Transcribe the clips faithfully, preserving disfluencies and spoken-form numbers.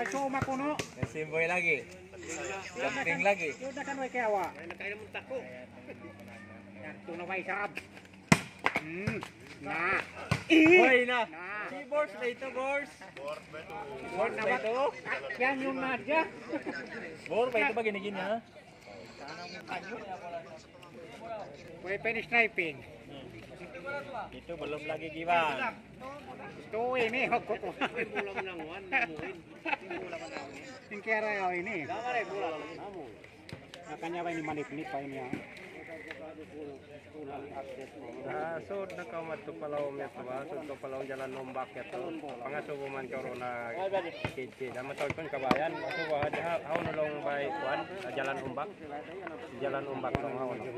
cuma kuno. Simboy lagi. Jumping lagi. Sudah kan wake awa. Nakain mo tako. Yan, tuna way sarap. Hmm. Na. Hoy na. Na. Si Bors na ito, Bors. Bor na ito. Yan yung nadya. Bor, ba ito ba ginigin ha? May pen sniping. Ito belum lagi giwan. Ito ini hok kok. Mula menanguan, namuin. Mula menanguan. Tingkara yo ini. Kamare mula namu. Makanya apa ini manip-nip pa ini ya. Nah, so nakamat to palaw met ba so to palaw jalan nombak ya to pangasugo man corona kiti dama tol kon kabayan aso wa ha haw nolong bay kwan jalan ombak jalan ombak tong haw no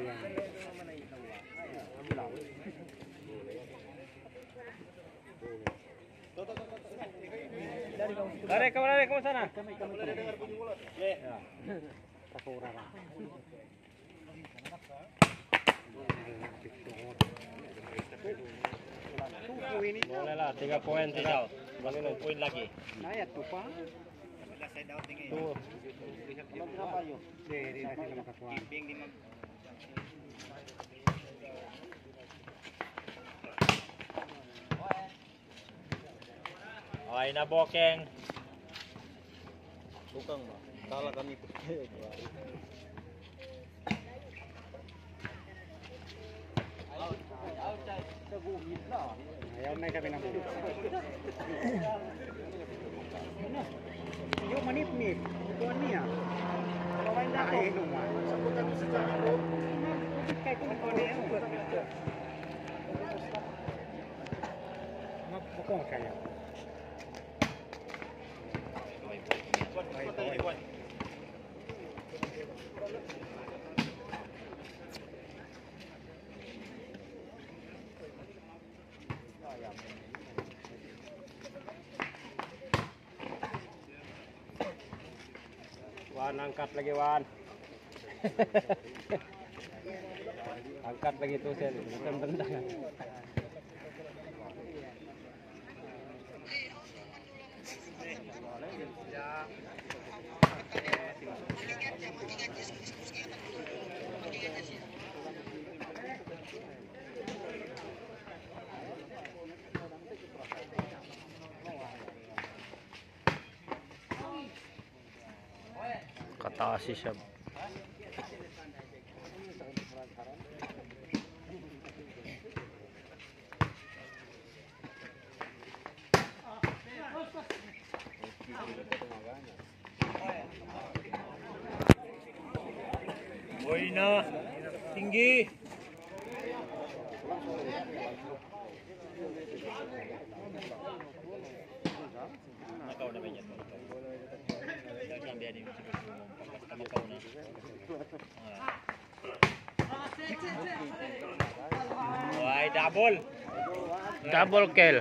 Dare kamu dare kamu sana kami kami dengar bunyi mulut ya Takura. boleh lah tiga poin tidak Satu poin lagi. Nayat tuh pa. tuh Berapa yuk? Dari dari makakuan. Ay na bokeng. tukang mah salah kami Ayaw na kami ng yung manip-nip. Ito niya. Kawain na ako. Ay, naman. Sabutan mo sa dyan ko. Kaya kung ako niya. Magpukong kaya. Wan angkat lagi Wan angkat lagi tuh sen tendang kata si siya Boy na. Tinggi. Nakaw na ba yan? Why double? double kill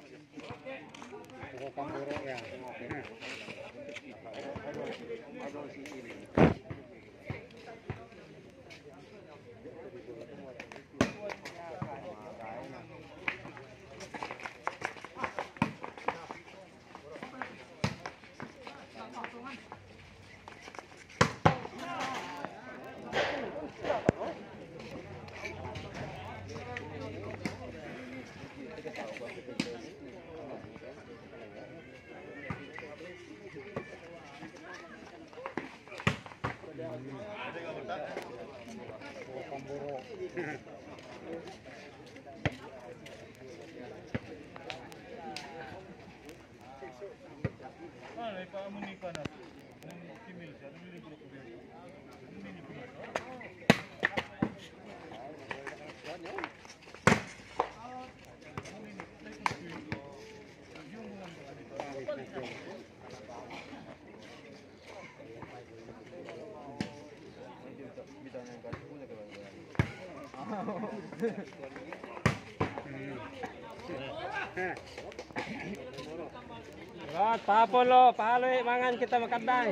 Rat, pahapon lo, pahaloy mangan kita makadai.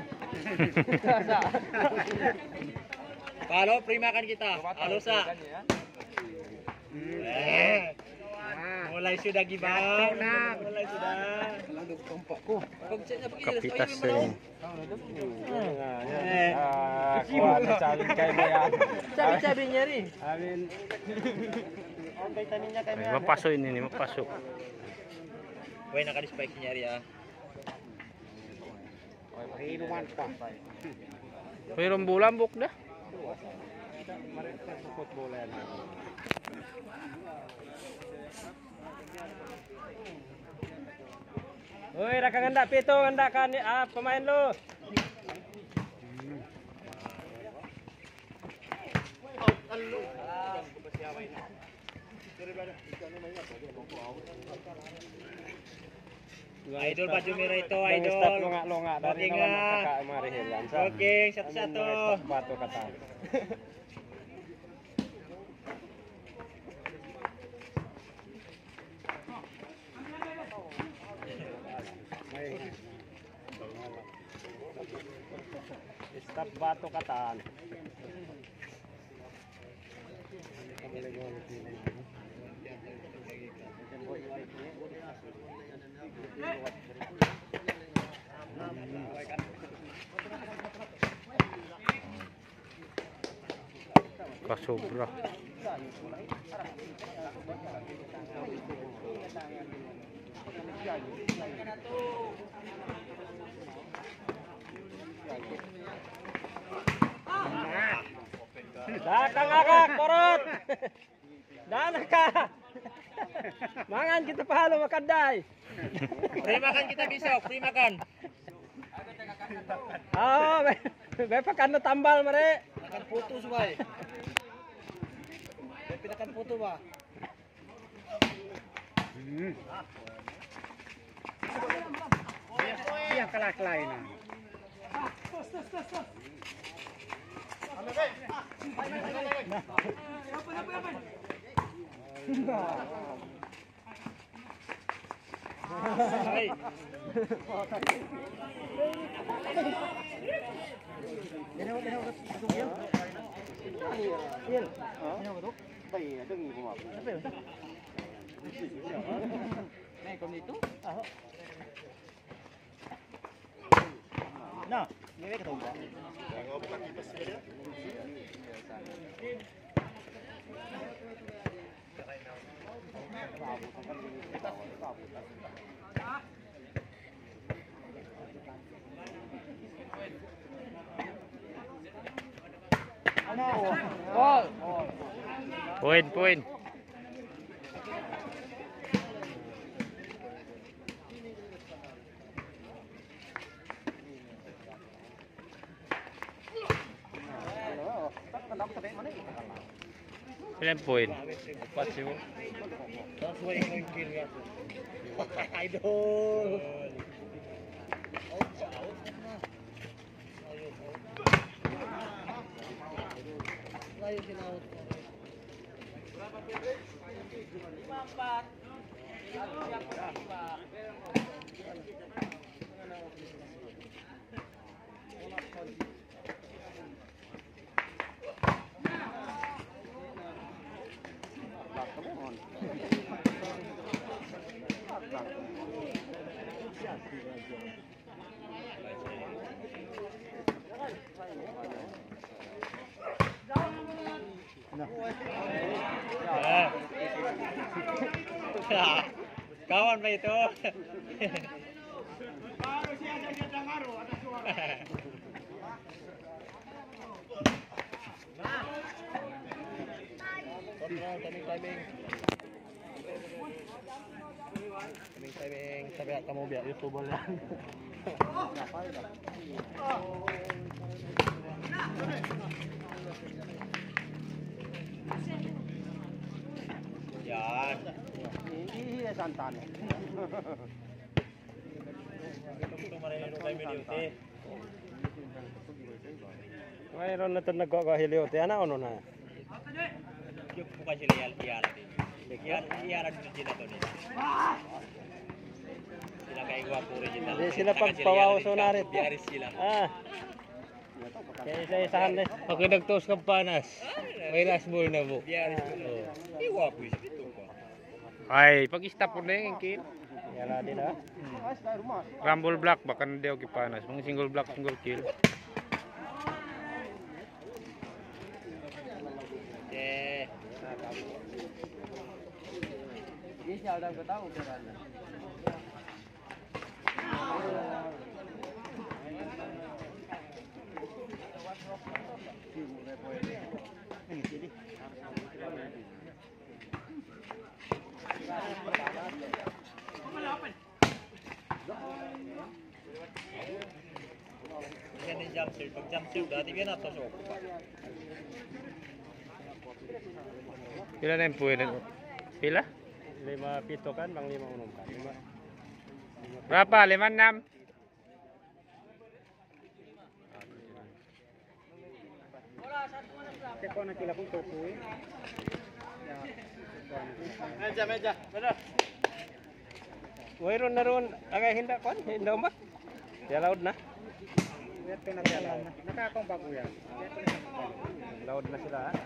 Palo, prima kan kita. Alusa. Eh. Mulai sudah gibang. Mulai sudah. Kapitasing. Ah, kuha na sabi kay Maya. Sabi-sabi niya rin. Amin. Ay, mapaso ini, mapaso. Uy, nakadispike niya rin ah. Pakiinuman pa. Mayroong bulan buk dah. Football yan. Uy, rakang pito, handa ka ni ah, pemain lo. Idol Baju Merah itu, Idol. idol. Longa-longa dari Oke, nawan nga. kakak Marihil yan. Oke, satu-satu. Batu kata. Stop batu kataan. Kasobra. Dakang agak korot. Dana ka. Mangan kita pahalo makaday. Free makan kita besok, free makan. Oh, be, be pakan no tambal mare. Makan putu subay. Pinakan putu ba? Hmm. Yang kelak-kelak ini. Hai. Nah, ini ketemu. Poin, poin. Ilan poin? Empat sih. Langsung yang mungkin ya. Idol. Layu sinaut. Empat. Nah. Kawan pa ito. Timing, timing, sabi at kamu biar YouTuber lang. Yan. Iya santan. Ito marinero tayo milyote. Mayroon na ito nagkakahilyote. Ano ano na? Yung bukan sila iara din. Iara din sila to din. Sila kay gwapo original. Hindi sila pagpawaw sonarit. Biaris sila. Ah. Kaya isa-isahan din. Pag nagtos ka panas, may last ball na bu. Biaris sila. Di gwapo sila dito ko. Ay, pag-stop po na yung kill. Yala din ha. Rumble block, baka na daw kipanas. Mga single block, single kill. Okay. Ini siya daw tahu kan. Yan yung jump shield. Pag jump shield, dati yan ato sa pa. Pila na yung pwede? Pila? Lima pito kan, bang lima unong kan. Lima. Berapa? Lima enam? Teko na kila pun tukuy. Meja, meja. Benar. Wairon na ron, agay hinda kan, hinda umak. Ya laud na. Lihat pinagdalan na. Nakakong bago yan. Laud na sila ha.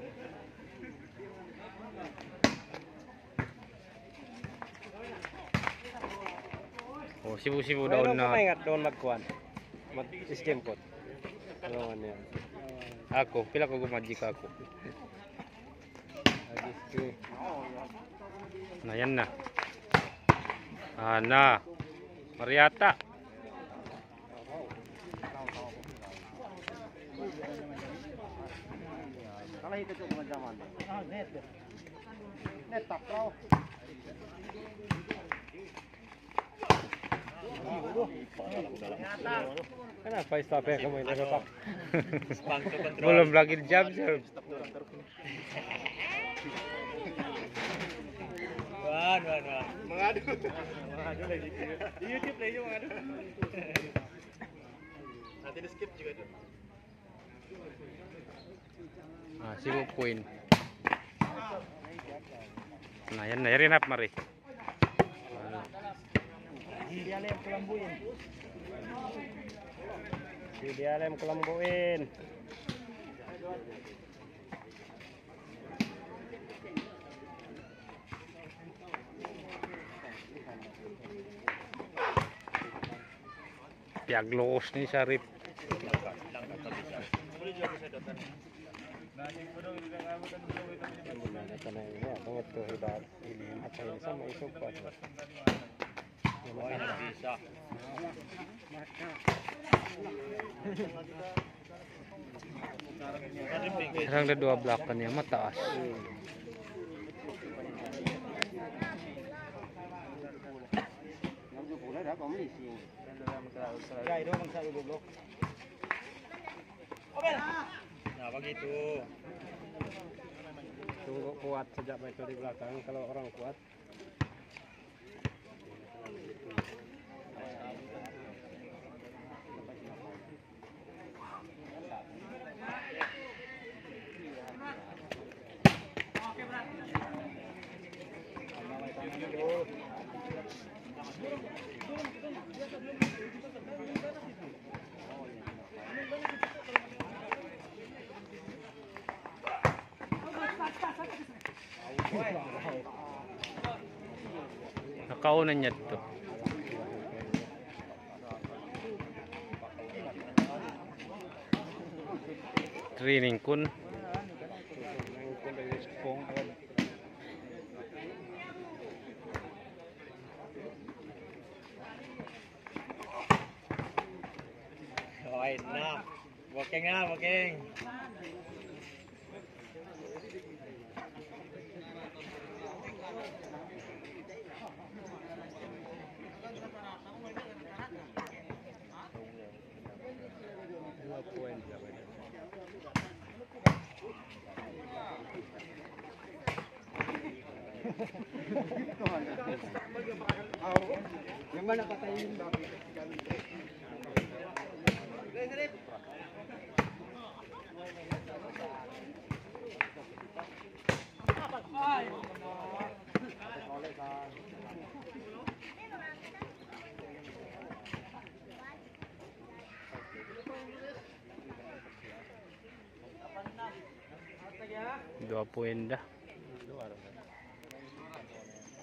Oh, sibu-sibu daw Wairon na. pa ingat doon magkuan. Mag-stem code. Ano niya? Ako, pila ko gumajik ako. Agis ko. Nah, yan na. Ana. Mariata. Kalau itu tuh zaman. Ah, net. Net tak pro. Kenapa stop ya kamu ini pak? Spang to control. Belum lagi jam serve. Wan, wan, wan. Mengadu. Mengadu lagi. Di YouTube lagi mengadu. Nanti di skip juga tuh. Ah, sibu point. Nah, yan na. Rin up, Mari. Dia lem kelambuin. Si dia lem kelambuin. Piaglos ni Syarif. Oh, ini bisa. Serang ada dua belakang ya, mataas. Ya, itu bangsa goblok. Nah, begitu. Tunggu kuat sejak itu di belakang. Kalau orang kuat. Nakaunan niya to. Training kun. Rồi, năm. Working na, working. Dua poin siapa ini? Yang mana patahin bakit? Dua poin dah.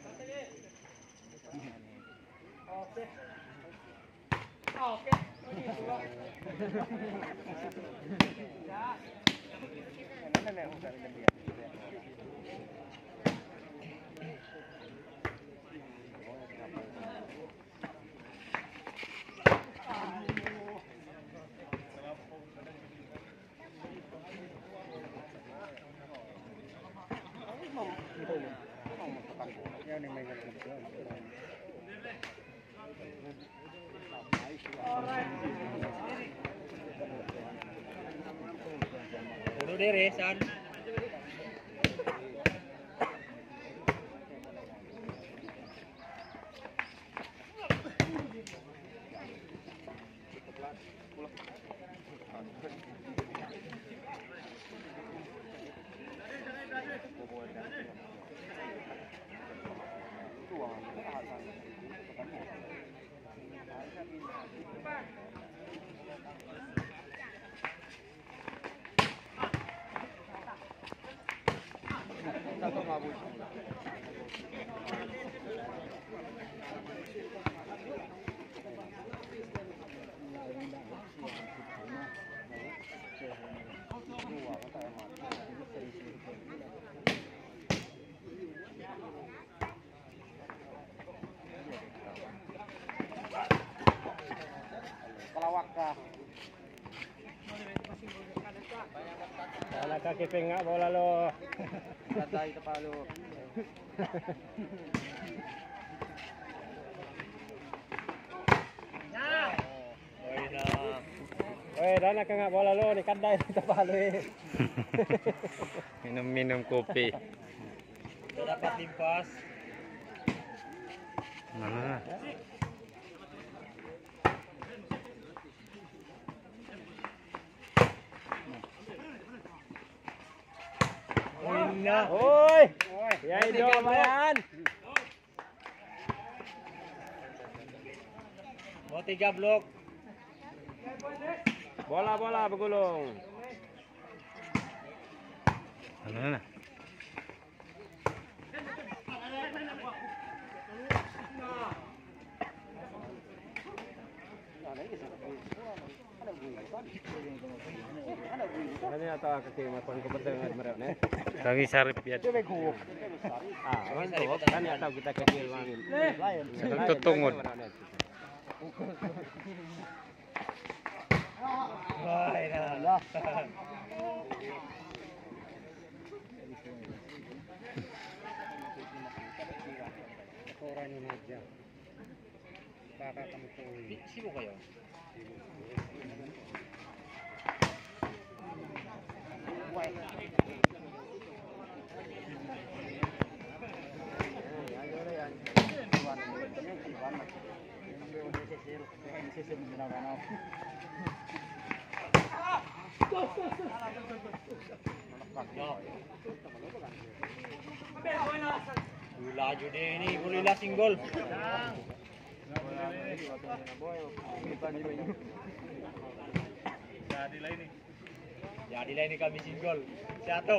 Bunuh diri, San. Wala ka kiping nga bola lo. Tatay tapalo. Oy na. Oy, dana ka nga bola lo ni kaday tapalo eh. Minum-minum kopi. Dapat limpas. Mana? Oy na. Oy! Ya idol mo yan. Mau tiga blok. Bola bola bergulung. Ano na? Ano niya ito kasi makuha ko betul nggak meron eh? Lagi sarip ya. Ah, kan tuh kan ya tahu kita kecil mangin. Tutungod. Ay na. Orang aja. Baka kami po. Sino kayo? Laju deh ini, boleh lah singgol. Jadilah ini. Jadilah ini kami singgol. Satu.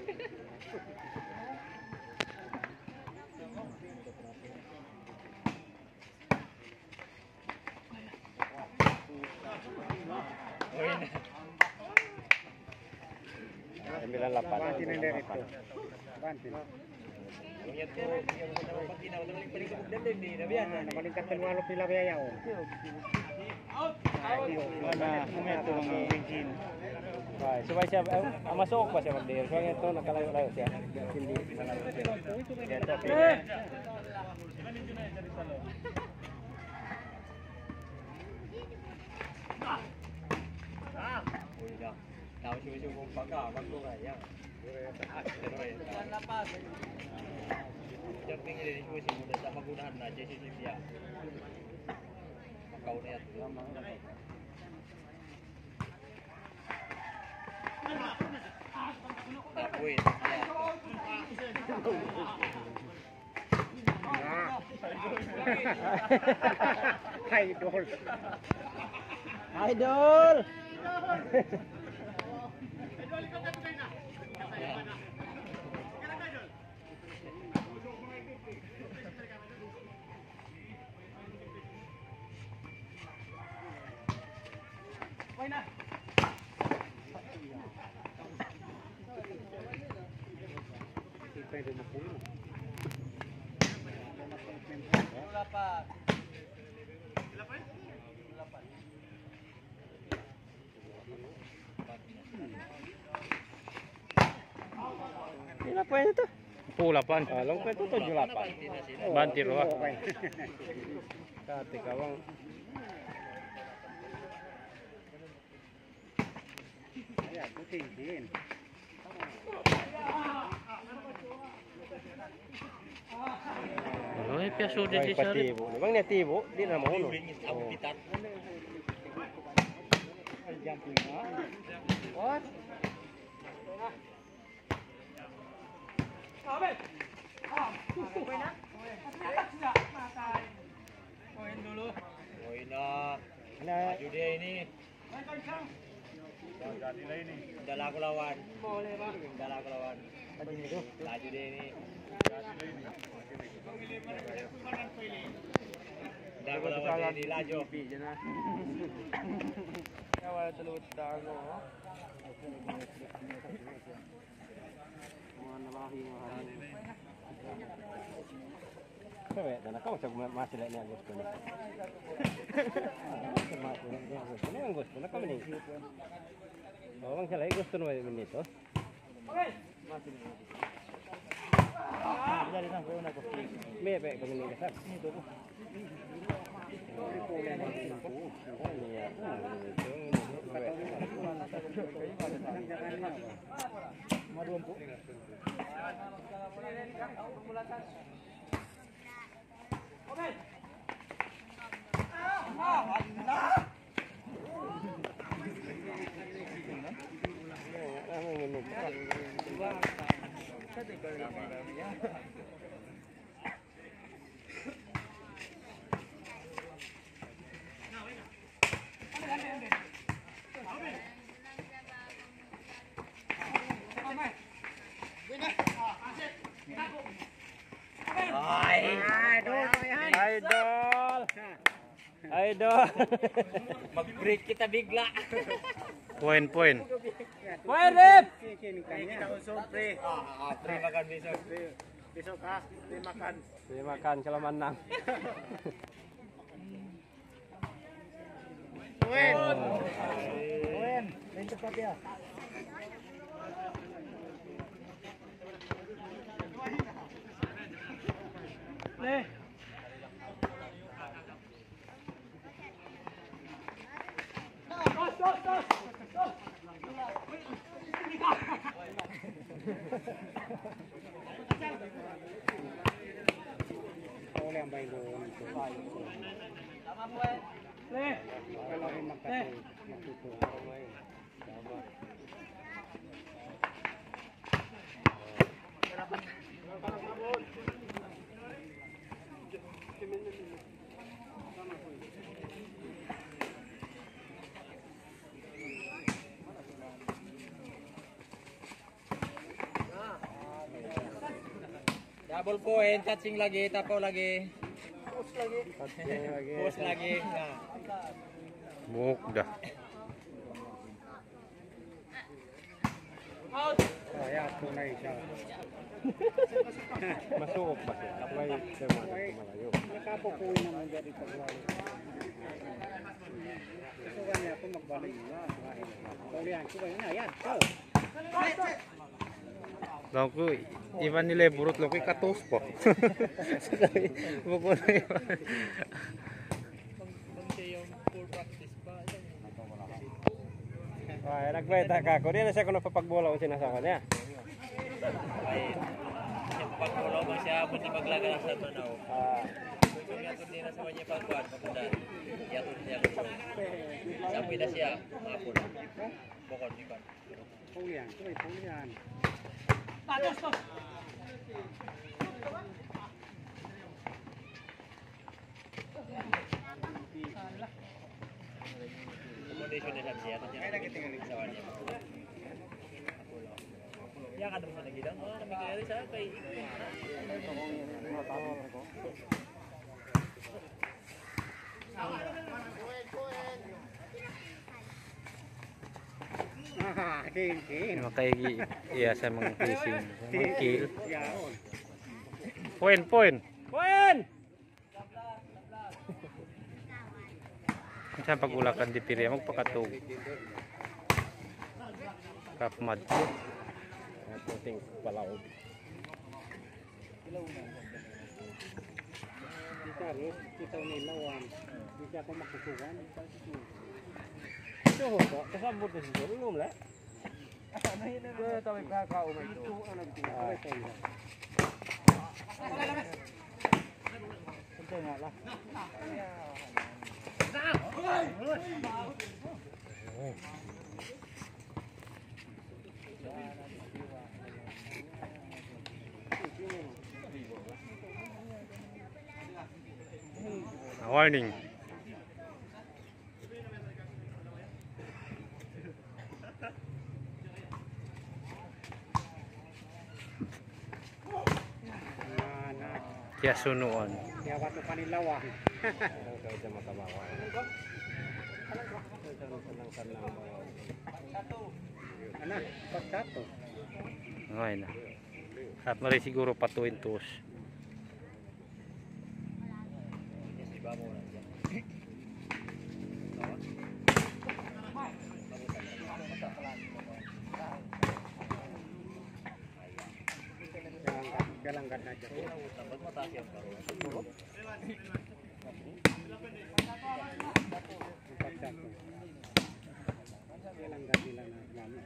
sembilan delapan. Bantin yang dari itu. Bantin. Yang tu yang sama pagina, wala paling paling kemudian din ni, nabiyan na. Nabalingkat ka nuwalo pila kaya yao. Wala, ito mga wingkin. Right, subay siya eh, ah, masuk ba siya magdihir? So ito nakalayo-layo siya. Hindi. Ito pila. Uy na. Tao siya kung pagka, magko kaya. Lapas. Jumping ini di sini mudah sama gunakan aja sih dia. Makau ni at. Tapuin. Idol. Idol. Pwede mo po yun. Ila pwede to. Pulapan. Along pwede to julapan. Bantir wa. Kati kawang. Ayan, puting din. Ay, piaso din si Ay Sari. patibo. Bang niya tibo, di na mahuno. Ako pitat. Jumping na. What? Oy na. Maju dia ini. Dala ko lawan. Dala ko lawan. Laju dia ini. Dala ko lawan dia ini laju. Kawal tulut dago. Sabe, dan kau cakap masih lagi ni Gusto ni. Masih lagi Gusto ni, ang gusto na kami ni. Oh, ang sila gusto na may minito. Okay. Masih lagi. Jadi na ko na ko. May be kami ni kasap. Dito ko. Maduan po. Okay. Idol. Idol. Mag-break kita bigla. Point, point. Point rep. Kita usog pre. Ah, pre makan besok. Besok ka, pre makan. Pre makan kalau menang. Wen. Wen, main cepat ya. Le. Oleh ang bayo nito. Tama po eh. Le. Wala rin magkatuto. Magtuto. Tama. Double point, touching lagi, tapaw lagi. Post lagi. Post lagi. Nah. Buhok dah. Oh, ya, tunay siya. Masuk ba siya? Apply sa mga malayo. Nakapupuwi naman dyan ito. Gusto ka niya kung magbalik na. Kaulihan, suka yun na. Yan, go! Daw ko, iwan nila burot lo kay katos po. Buko na yun. Ay, nagkwenta ka ko. Di na siya kung napapagbola kung sinasawa niya. Ay, pag pulau mo siya, buti maglaga sa manaw. Ah, Kung yatod din na sa kanya pagkuhan, papunta. Yatod niya ko siya. Sampai na siya, mapun. Bukod, di ba? Paulihan, suka paulihan. Accommodation na siya. Kaya nakitingin sa kanya. Ya kan terus lagi dong. Oh, kami kaya sa kay. Ah, king-king. Makaigi iya sa mga fishing. Mga kill. Yaon. Poin, poin. Poin! Sa pagulakan di piri magpakatog. Kapmad. Puting palaw. Kita harus kita nilawan. Bisa ako makukuhan. Ito ho, kasabot na siya. Belum lah. Ano yun na? Ito, may kakao mo ito. Ito ang nagtinapay tayo. Santay nga lah. Warning. Kaya sunuan. Kaya wato panilawan. Parang kayo siya makabawa. Ana, pagkato. Ngayon na. At mari siguro patuin tos. Galanggan aja. Tambah mata siap baru. Pagkato. Galanggan nila na lami.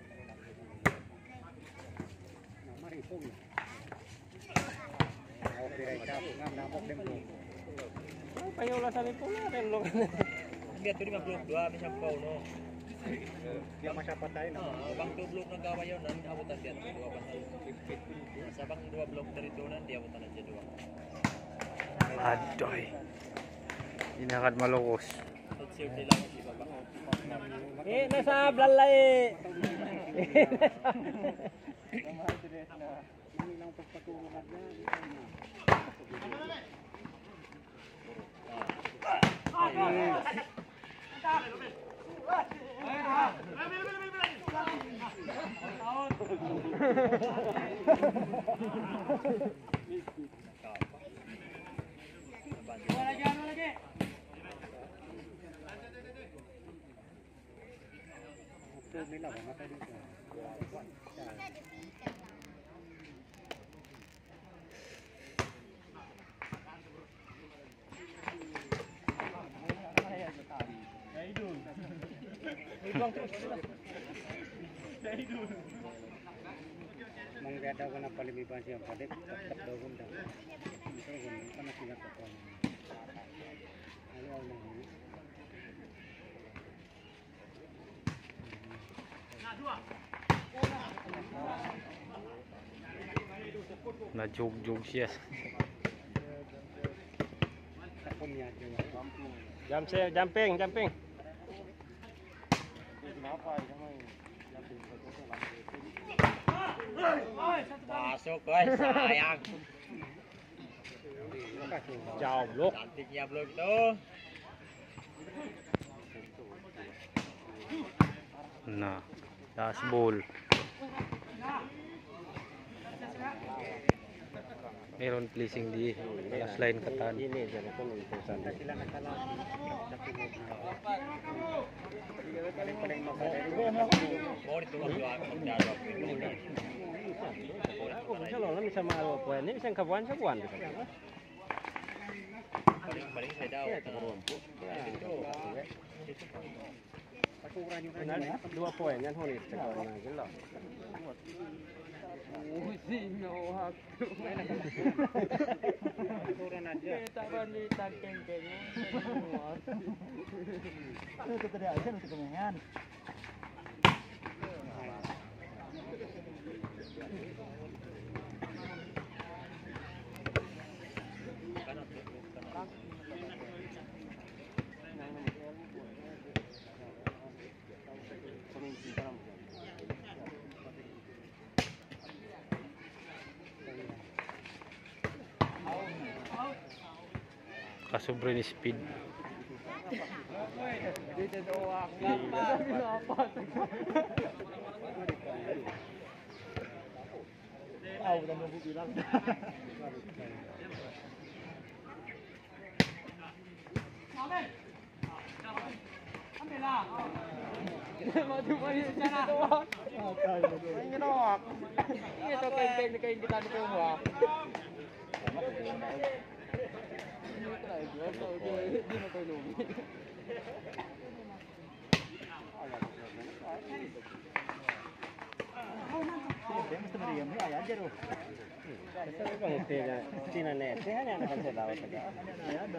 Nah, mari pun. Okay, right up. Ngam namok dem ko. Payulasan ito natin. Biar tuh lima puluh dua bisa kau no. Dia masa patay na. Bang dua blok ng kawayo nan abutan dia dua pasal. Sa bang dua blok dari tunan dia abutan aja dua. Adoy. Inakat malukos. Tot sir nila si baba. Eh, nasa blalay. Ini lang pagpatulungan niya. Nila ba mata dito. Menggada ko na palimipan siya palit tatap daw gunda. Ito gunda pa na sila ko. Ayaw na yun. Na jog-jog siya. Tapon niya dyan. Jump siya, jumping, jumping. Masuk guys, sayang. Jauh blok. Cantiknya blok itu. Na. Last ball. Meron placing di last line katan. Ini jadi penuntusan. Sila nakalaki sa pinod na. Paling-paling mabalay. Mau ditolong doang pagdalo. Ako bisa loh, bisa malu poin ini bisa kabuan kabuan. Paling-paling saya daw. Paturan yung Benar, kanya. dua poin yan hulit sa kawan na gila. Paturan na dyan. Ano ito tadi aja untuk kemenyan. Kasobra ni speed. Dito doa. tahu dan nunggu bilang. Maju maju sana doang. Ini doang. Ini tuh kain-kain kain kita di rumah. Ini terakhir dia tuh dia mau peluk. Dia mesti meriam ni ayah aja tu. Saya kan mesti Cina net. Saya hanya nak saya lawat saja. Ayah ada.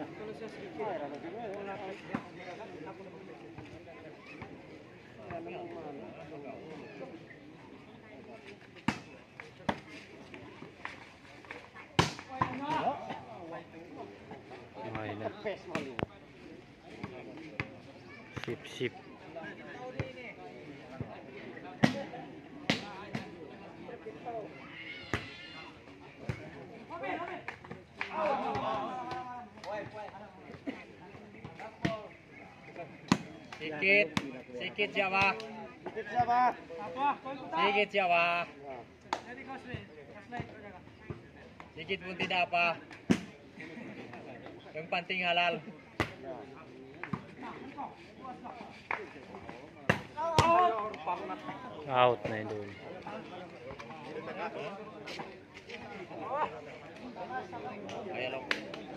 Main na. Sip sip. Sikit, sikit siapa? Sikit siapa? Sikit siapa? Sikit pun tidak apa. Yang penting halal. Out na yun doon. Ayan lang.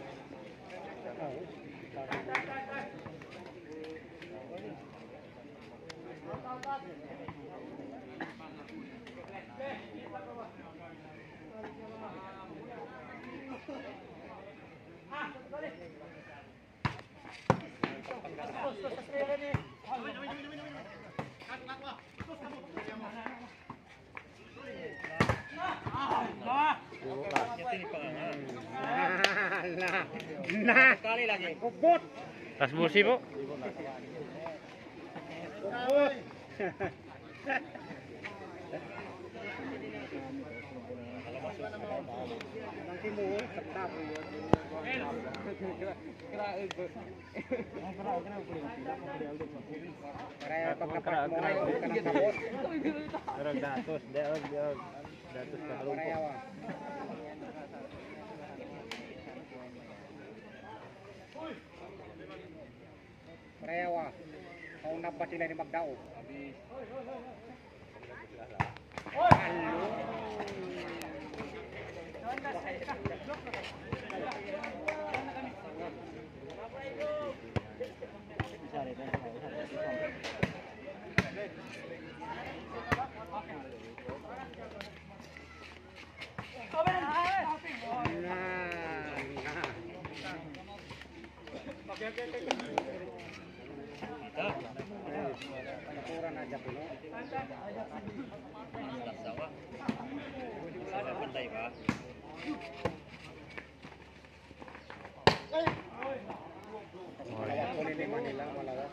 Nah, nah, Sekali lagi. kubut, Tas bersih po. kubut. Nanti mau tetap. Karena pagkapat mo ay kanang sabot. Pero datos, datos, datos ka halong. Karyawan. Karyawa. Kau napa sila ni Magdao. Halo. Naturan aja puno. Atas sawah. Sama pandai pak. Malawak ko ni Manila, malawak.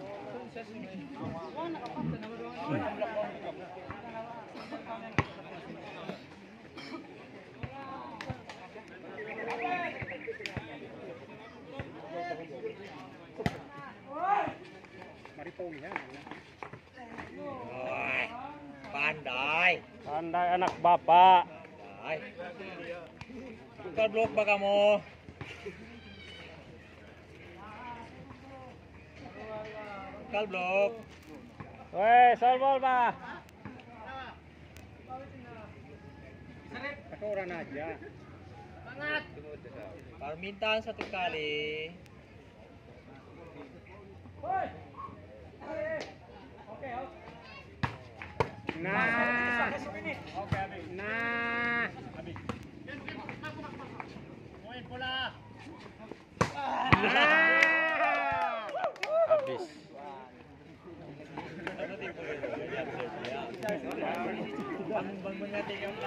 Maripong niya. Oi, pandai. Pandai anak bapak. Pandai. Tukar blok ba kamu? Tukar blok. Weh, solbol ba? Naturan aja. Permintaan satu kali. Nah. Nah. Habis. Bang bang mengating